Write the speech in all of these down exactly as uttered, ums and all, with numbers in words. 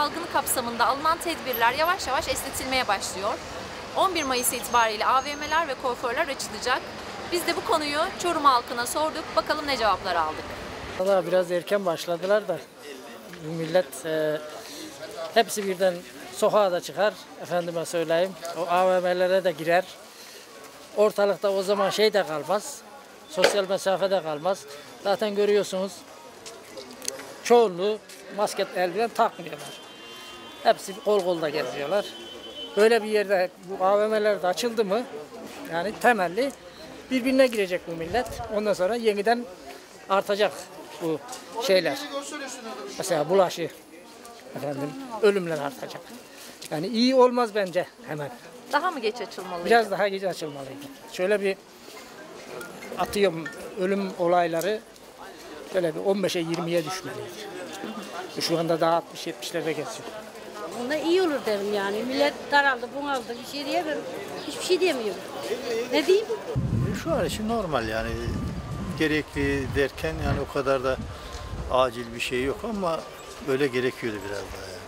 salgını kapsamında alınan tedbirler yavaş yavaş esnetilmeye başlıyor. on bir Mayıs itibariyle A V M'ler ve kuaförler açılacak. Biz de bu konuyu Çorum halkına sorduk. Bakalım ne cevaplar aldık. Valla biraz erken başladılar da millet e, hepsi birden sokağa da çıkar. Efendime söyleyeyim. O A V M'lere de girer. Ortalıkta o zaman şey de kalmaz. Sosyal mesafe de kalmaz. Zaten görüyorsunuz çoğunluğu maske, eldiven takmıyorlar. Hepsi kol kolda geziyorlar. Böyle bir yerde bu A V M'ler de açıldı mı yani temelli birbirine girecek bu millet. Ondan sonra yeniden artacak bu şeyler. Mesela bulaşı, efendim, ölümler artacak. Yani iyi olmaz bence hemen. Daha mı geç açılmalıydı? Biraz daha geç açılmalıydı. Şöyle bir atıyorum ölüm olayları şöyle bir on beşe yirmiye düşmeliydi. Şu anda daha altmış yetmişlerde geçiyor. Bunda iyi olur derim yani. Millet daraldı, bunaldı. Bir şey diyemiyorum. Hiçbir şey diyemiyorum. Ne diyeyim? Şu an için normal yani. Gerekli derken yani o kadar da acil bir şey yok ama böyle gerekiyordu biraz daha yani.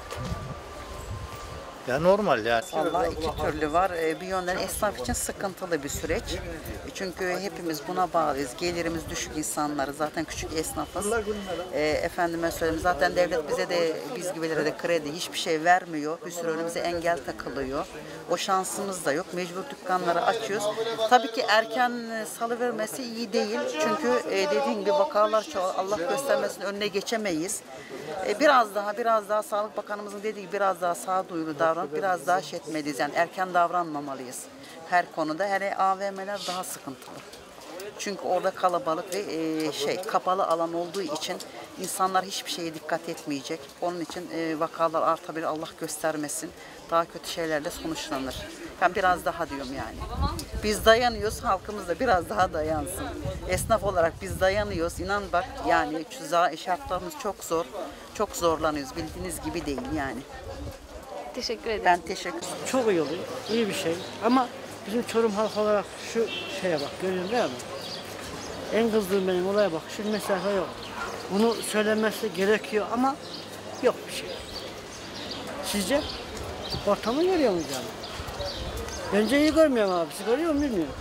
Ya normal yani. Vallahi iki türlü var. Bir yönden esnaf için sıkıntılı bir süreç. Çünkü hepimiz buna bağlıyız. Gelirimiz düşük insanları. Zaten küçük esnafız. E, efendime söyleyeyim zaten devlet bize de biz gibilere de kredi hiçbir şey vermiyor. Bir sürü önümüze engel takılıyor. O şansımız da yok. Mecbur dükkanları açıyoruz. Tabii ki erken salıvermesi iyi değil. Çünkü e, dediğim gibi vakalar çoğal. Allah göstermesinin önüne geçemeyiz. E, biraz daha biraz daha Sağlık Bakanımızın dediği gibi biraz daha sağduyulu davranıp biraz daha şey etmeliyiz. Yani erken davranmamalıyız her konuda. Hele A V M'ler daha sıkıntılı. Çünkü orada kalabalık ve e, şey kapalı alan olduğu için insanlar hiçbir şeye dikkat etmeyecek. Onun için e, vakalar artabilir, Allah göstermesin. Daha kötü şeylerle sonuçlanır. Ben biraz daha diyorum yani. Biz dayanıyoruz, halkımız da biraz daha dayansın. Esnaf olarak biz dayanıyoruz. İnan bak yani şartlarımız çok zor. Çok zorlanıyoruz. Bildiğiniz gibi değil yani. Teşekkür ederim. Ben teşekkür ederim. Çok iyi oluyor, iyi bir şey. Ama bizim Çorum halkı olarak şu şeye bak, görüyorsun değil mi? En kızdığım benim olaya bak, şu mesafe yok. Bunu söylenmesi gerekiyor ama yok bir şey. Sizce? Ortamı görüyor musunuz yani? Bence iyi görmüyorum abi, siz görüyor musun bilmiyorum.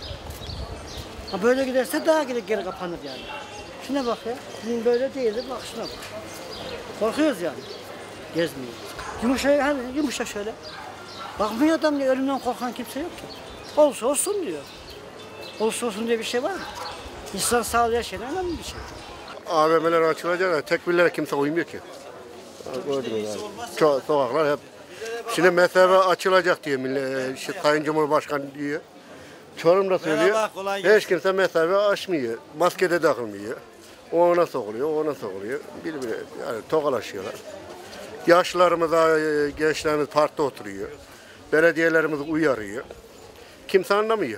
Ha böyle giderse daha geri, geri kapanır yani. Şuna bak ya, bizim böyle değildi, bak şuna bak. Korkuyoruz yani, gezmiyoruz. Yumuşa, hadi yumuşa şöyle. Bakmıyor adam diye, ölümden korkan kimse yok ki. Olsa olsun diyor. Olsa olsun diye bir şey var mı? İnsan sağlığı yaşayan önemli bir şey. A V M'ler açılacak da tekbirlere kimse uymuyor ki. Gördünüz yani. So sokaklar hep. Şimdi mesafe açılacak diye millet, işte, Sayın Cumhurbaşkanı diyor. Çorum'da söylüyor. Hiç kimse mesafe aşmıyor. Maske de takılmıyor. O ona sokuluyor, o ona sokuluyor. Birbirine yani tokalaşıyorlar. Yaşlılarımız, gençlerimiz parkta oturuyor. Belediyelerimiz uyarıyor. Kimse anlamıyor.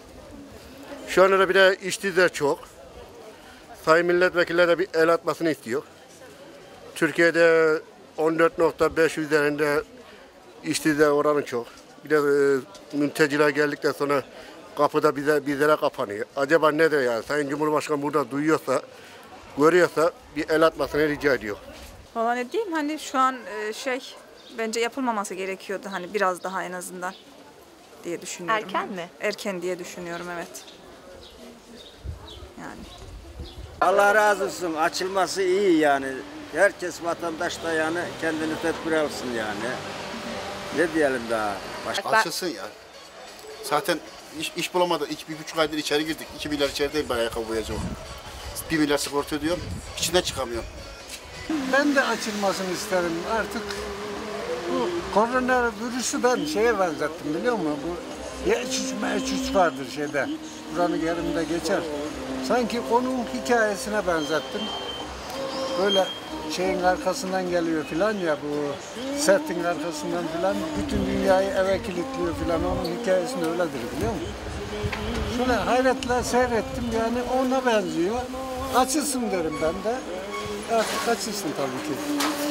Şu anda da bir de işsizler çok. Sayın milletvekilleri de bir el atmasını istiyor. Türkiye'de on dört nokta beş üzerinde işsizler oranı çok. Bir de e, mülteciler geldikten sonra kapıda bize bizlere kapanıyor. Acaba nedir yani? Sayın Cumhurbaşkanı burada duyuyorsa, görüyorsa bir el atmasını rica ediyor. Valla ne diyeyim hani şu an şey bence yapılmaması gerekiyordu hani biraz daha en azından diye düşünüyorum. Erken mi? Erken diye düşünüyorum evet. Yani. Allah razı olsun. Açılması iyi yani. Herkes vatandaş da yani kendini tedbir alsın yani. Ne diyelim daha? Başka... Açılsın ya. Zaten iş, iş bulamadık. İki, bir buçuk aydır içeri girdik. İki milyar içerideyim ben ayakkabı boyayacağım. Bir milyar sigorta ödüyorum. İçinden çıkamıyorum. Ben de açılmasını isterim. Artık bu koronavirüsü ben şeye benzettim biliyor musun? Bu Y üç M üç vardır şeyde. Buranın yerinde geçer. Sanki onun hikayesine benzettim. Böyle şeyin arkasından geliyor filan ya bu sertin arkasından filan bütün dünyayı eve kilitliyor filan onun hikayesinde öyledir biliyor musun? Şöyle hayretle seyrettim yani ona benziyor. Açılsın derim ben de. Artık açılsın tabii ki.